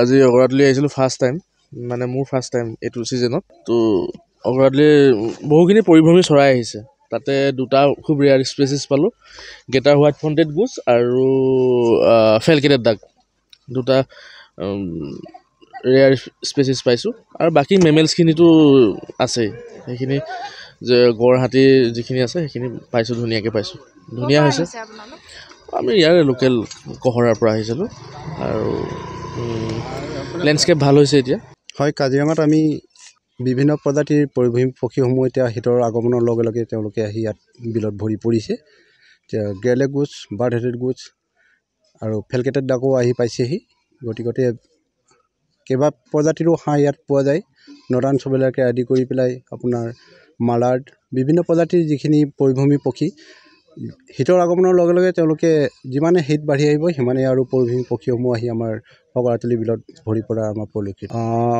আজি অগৰাতলি আহিছিলোঁ first time, মানে মোৰ ফাৰ্ষ্ট টাইম এইটো ছিজনত। তো অগৰাতলি বহুখিনি পৰিভ্ৰমী চৰাই আহিছে, তাতে দুটা খুব ৰেয়াৰ স্পেচিছ পালোঁ, গেটাৰ হোৱাইট ফ্ৰণ্টেড গুজ আৰু ফেলকেটেড ডাক, দুটা ৰেয়াৰ স্পেচিছ পাইছোঁ। আৰু বাকী মেমেলছখিনিতো আছেই, সেইখিনি যে গড় হাতী যিখিনি আছে সেইখিনি পাইছোঁ, ধুনীয়াকৈ পাইছোঁ, ধুনীয়া হৈছে। আমি ইয়াৰে লোকেল কহৰাৰ পৰা আহিছিলোঁ আৰু লেণ্ডস্কেপ ভাল হৈছে এতিয়া। হয়, কাজিৰঙাত আমি বিভিন্ন প্ৰজাতিৰ পৰিভ্ৰমী পক্ষীসমূহ এতিয়া শীতৰ আগমনৰ লগে লগে তেওঁলোকে আহি ইয়াত বিলত ভৰি পৰিছে। এতিয়া গ্ৰেলেগ গোজ, বাৰ্ড হেডেড গোজ আৰু ফেলকেটেড ডাকো আহি পাইছেহি। গতিকে কেইবা প্ৰজাতিৰো হাঁহ ইয়াত পোৱা যায়, নৰ্দাৰ্ণ চবেলাকে আদি কৰি পেলাই আপোনাৰ মালাৰ্ড, বিভিন্ন প্ৰজাতিৰ যিখিনি পৰিভ্ৰমী পক্ষী শীতৰ আগমনৰ লগে লগে তেওঁলোকে যিমানে শীত বাঢ়ি আহিব সিমানে আৰু পৰিভ্ৰমী পক্ষীসমূহ আহি আমাৰ অগৰাতলি বিলত ভৰি পৰা আমাৰ পৰিলক্ষিত।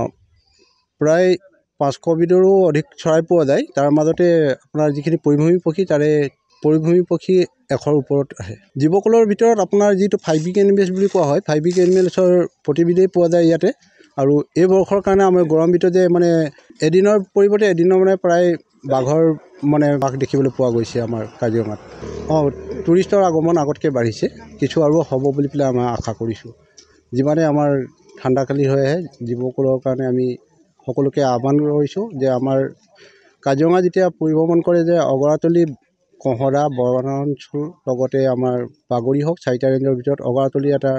প্ৰায় 500 বিধৰো অধিক চৰাই পোৱা যায়। তাৰ মাজতে আপোনাৰ যিখিনি পৰিভ্ৰমী পক্ষী, তাৰে পৰিভ্ৰমী পক্ষী 100ৰ ওপৰত আহে। জীৱকুলৰ ভিতৰত আপোনাৰ যিটো 5 বিগ এনিমেলছ বুলি কোৱা হয়, 5 বিগ এনিমেলছৰ প্ৰতিবিধেই পোৱা যায় ইয়াতে। আৰু এই বৰ্ষৰ কাৰণে আমাৰ গৰমবিধ যে মানে এদিনৰ পৰিৱৰ্তে এদিনৰ মানে প্ৰায় বাঘৰ বাঘ দেখিবলৈ পোৱা গৈছে আমাৰ কাজিৰঙাত। টুৰিষ্টৰ আগমন আগতকৈ বাঢ়িছে, কিছু আৰু হ'ব বুলি পেলাই আমাৰ আশা কৰিছোঁ। যিমানে আমাৰ ঠাণ্ডাকালি হৈ আহে, জীৱকুলৰ কাৰণে আমি সকলোকে আহ্বান কৰিছোঁ যে আমাৰ কাজিৰঙা যেতিয়া পৰিভ্ৰমণ কৰে যে অগৰাতলি, কহৰা, বনাঞ্চল লগতে আমাৰ বাগৰি হওক, 4টা ৰেঞ্জৰ ভিতৰত অগৰাতলি এটা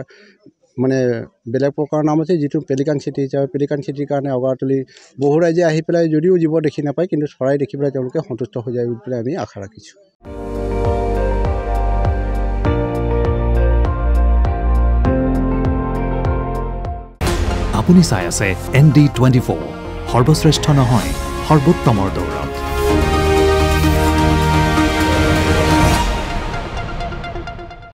বেলেগ প্ৰকাৰৰ নাম আছে, যিটো পেলিকান চিটি হিচাপে। পেলিকান চিটিৰ কাৰণে অগৰাতলি বহু ৰাইজে আহি পেলাই যদিও জীৱ দেখি নাপায়, কিন্তু চৰাই দেখি পেলাই তেওঁলোকে সন্তুষ্ট হৈ যায় বুলি পেলাই আমি আশা ৰাখিছোঁ। আপুনি চাই আছে ND24, সৰ্বশ্ৰেষ্ঠ নহয়, সৰ্বোত্তমৰ দৌৰ।